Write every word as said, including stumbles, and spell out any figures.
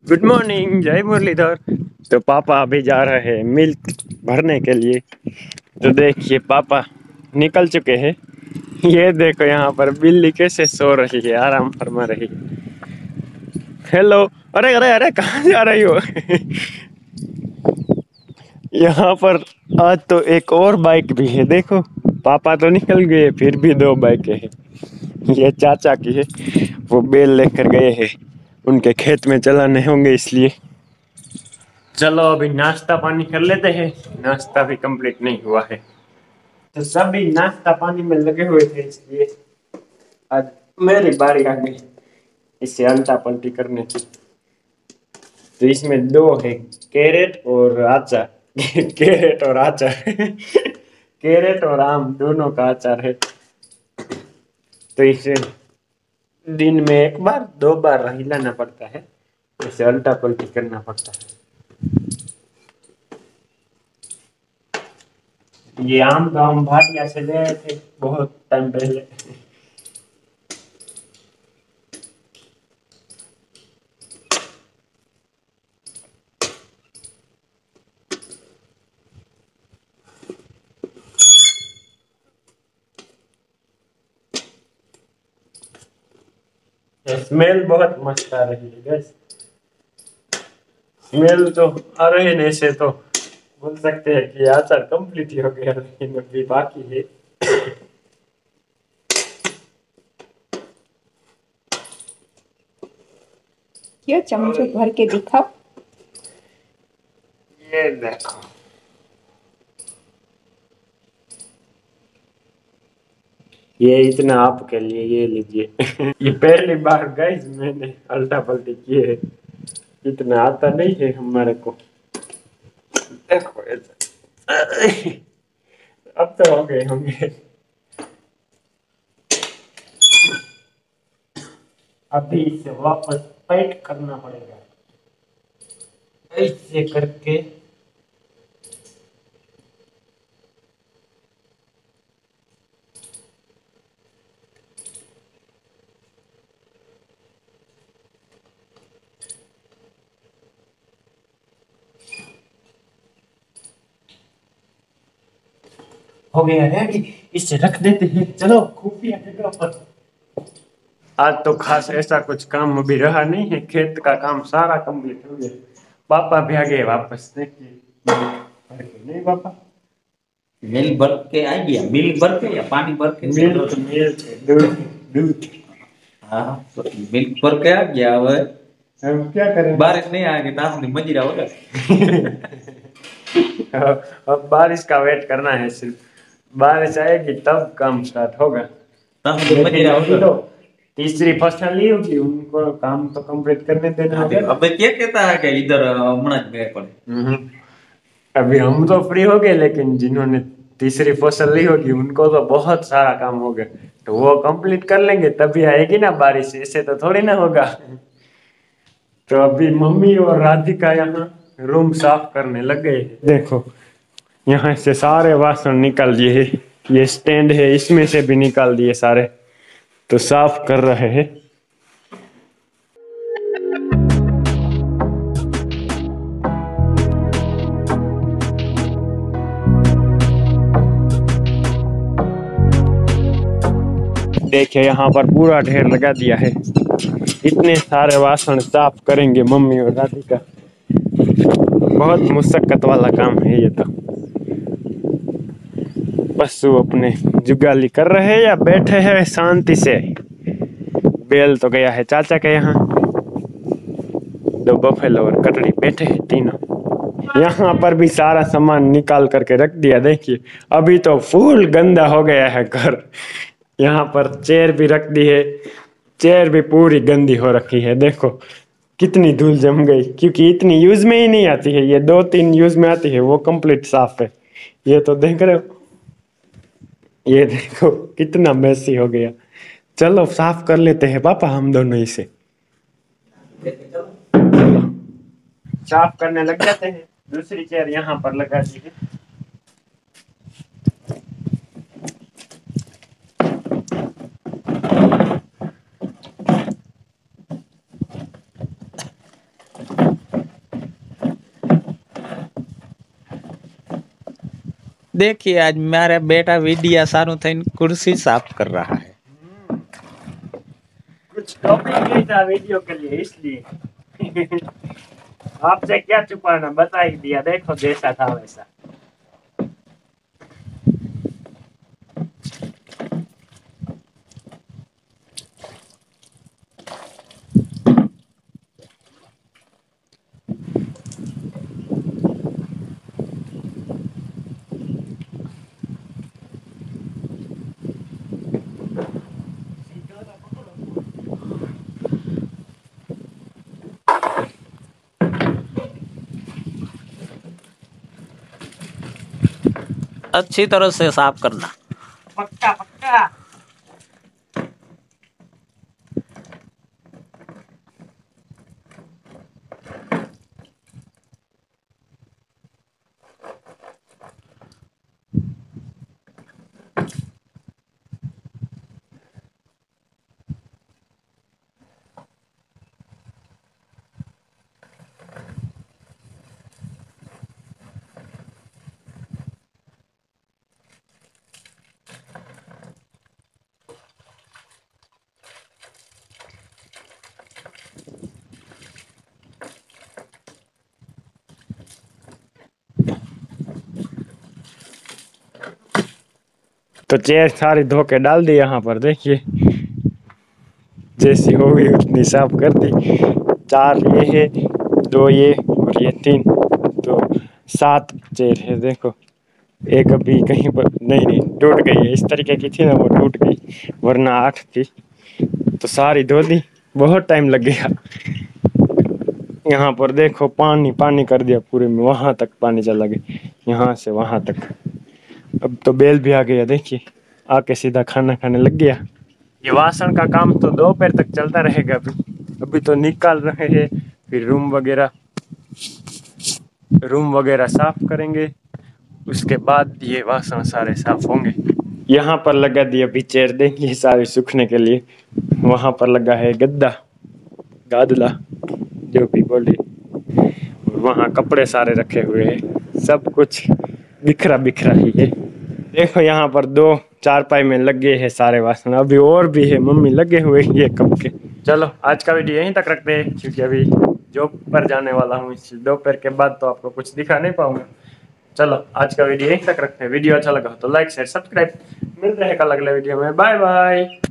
Good morning, जय मुरलीधर। तो पापा अभी जा रहे हैं मिल्क भरने के लिए। तो देखिए पापा निकल चुके हैं। ये देखो यहाँ पर बिल्ली कैसे सो रही है, आराम फरमा रही है। हेलो। अरे अरे अरे कहाँ जा रही हो? यहाँ पर आज तो एक और बाइक भी है, देखो। पापा तो निकल गए, फिर भी दो बाइकें हैं। ये चाचा की है, वो बेल लेकर गए हैं, उनके खेत में चलाने होंगे इसलिए। चलो अभी नाश्ता पानी कर लेते हैं, नाश्ता भी कंप्लीट नहीं हुआ है। तो सभी नाश्ता पानी में लगे हुए थे, इसलिए आज मेरी बारी आ गई इसे अल्टा पल्टी करने की। तो इसमें दो है, कैरेट और आचार। कैरेट और आचार। कैरेट और आम दोनों का अचार है। तो इसे दिन में एक बार दो बार हिलाना पड़ता है, इसे अल्टा पल्टी करना पड़ता है। ये आम का हम भाटिया से ले आए थे बहुत टाइम पहले। स्मेल बहुत मस्त आ रही है गैस। स्मेल तो आ रहे हैं, ऐसे तो बोल सकते हैं कि अचार कंप्लीट ही हो गया, लेकिन अभी बाकी है। ये चम्मच भर के दिखाओ। ये देखो, ये इतना आपके लिए, ये लीजिए। ये पहली बार गाइस मैंने अल्टा पल्टी की है, इतना आता नहीं है हमारे को। देखो ऐसा। अब तो हो गए होंगे। अभी इसे वापस पैट करना पड़ेगा, ऐसे करके। हो गया रेडी, इसे रख देते हैं। चलो खुफिया जगह पर। आज तो खास ऐसा कुछ काम अभी रहा नहीं है, खेत का काम सारा कंप्लीट हो गया। पापा भी आ गए वापस, देखिए। नहीं पापा, मिल्क भर के आ गया। मिल्क भर के या पानी भर के? मिल्क मिल्क दूध दूध। हाँ तो मिल्क भर के आ गया। अब हम क्या करें? बारिश नहीं आएगी तो आपने मजीरा होगा। अब बारिश का वेट करना है सिर्फ। बारिश आएगी तब काम स्टार्ट होगा। तब तो मजीरा होगा। तो तीसरी फसल ली होगी, उनको काम तो कंप्लीट करने देना होगा। अब क्या कहता है कि इधर मना गए पड़े। अभी हम तो फ्री हो गए, लेकिन जिन्होंने तीसरी फसल ली होगी उनको तो बहुत सारा काम होगा। तो वो कंप्लीट कर लेंगे तभी आएगी ना बारिश, ऐसे तो थोड़ी ना होगा। तो अभी मम्मी और राधिका यहाँ रूम साफ करने लग गए। देखो यहाँ से सारे वासन निकाल दिए है, ये स्टैंड है इसमें से भी निकाल दिए सारे। तो साफ कर रहे हैं। देखिए यहाँ पर पूरा ढेर लगा दिया है। इतने सारे वासन साफ करेंगे मम्मी और राधिका। बहुत मुशक्कत वाला काम है ये तो। पशु अपने जुगाली कर रहे हैं या बैठे हैं शांति से? बेल तो गया है चाचा के यहाँ, दो बफेलो और कटड़ी बैठे हैं तीनों। यहाँ पर भी सारा सामान निकाल करके रख दिया। देखिए अभी तो फुल गंदा हो गया है घर। यहाँ पर चेयर भी रख दी है, चेयर भी पूरी गंदी हो रखी है। देखो कितनी धूल जम गई, क्योंकि इतनी यूज में ही नहीं आती है। ये दो तीन यूज में आती है, वो कंप्लीट साफ है। ये तो देख रहे हो, ये देखो कितना मैसी हो गया। चलो साफ कर लेते हैं पापा हम दोनों इसे। साफ करने लग जाते हैं। दूसरी चेयर यहाँ पर लगा दी है। देखिए आज मेरा बेटा विद्या सारू थईन कुर्सी साफ कर रहा है। कुछ टॉपिक नहीं था वीडियो के लिए इसलिए आपसे क्या छुपाना, बता ही दिया। देखो जैसा था वैसा। अच्छी तरह से साफ करना। पक्का पक्का। तो चेयर सारी धो के डाल दी यहाँ पर। देखिए जैसी हो गई उतनी साफ कर दी। चार ये है, दो ये और ये तीन, तो सात चेयर है। देखो एक अभी कहीं पर नहीं नहीं टूट गई है, इस तरीके की थी ना वो टूट गई, वरना आठ थी। तो सारी धो दी, बहुत टाइम लग गया। यहाँ पर देखो पानी पानी कर दिया पूरे में, वहां तक पानी चला गया, यहाँ से वहां तक। अब तो बेल भी आ गया, देखिए आके सीधा खाना खाने लग गया। ये वासन का काम तो दोपहर तक चलता रहेगा। अभी अभी तो निकाल रहे हैं, फिर रूम वगैरह रूम वगैरह साफ करेंगे, उसके बाद ये वासन सारे साफ होंगे। यहाँ पर लगा दिया अभी चेयर, देंगे सारे सूखने के लिए। वहां पर लगा है गद्दा, गादला जो भी बोले। और वहाँ कपड़े सारे रखे हुए हैं, सब कुछ बिखरा बिखरा ही है। देखो यहाँ पर दो चारपाई में लगे हैं सारे वासन, अभी और भी है, मम्मी लगे हुए ये कब के। चलो आज का वीडियो यहीं तक रखते हैं, क्योंकि अभी जॉब पर जाने वाला हूँ, इसलिए दोपहर के बाद तो आपको कुछ दिखा नहीं पाऊंगा। चलो आज का वीडियो यहीं तक रखते हैं। वीडियो अच्छा लगा तो लाइक शेयर सब्सक्राइब। मिलते हैं कल अगले वीडियो में। Bye bye.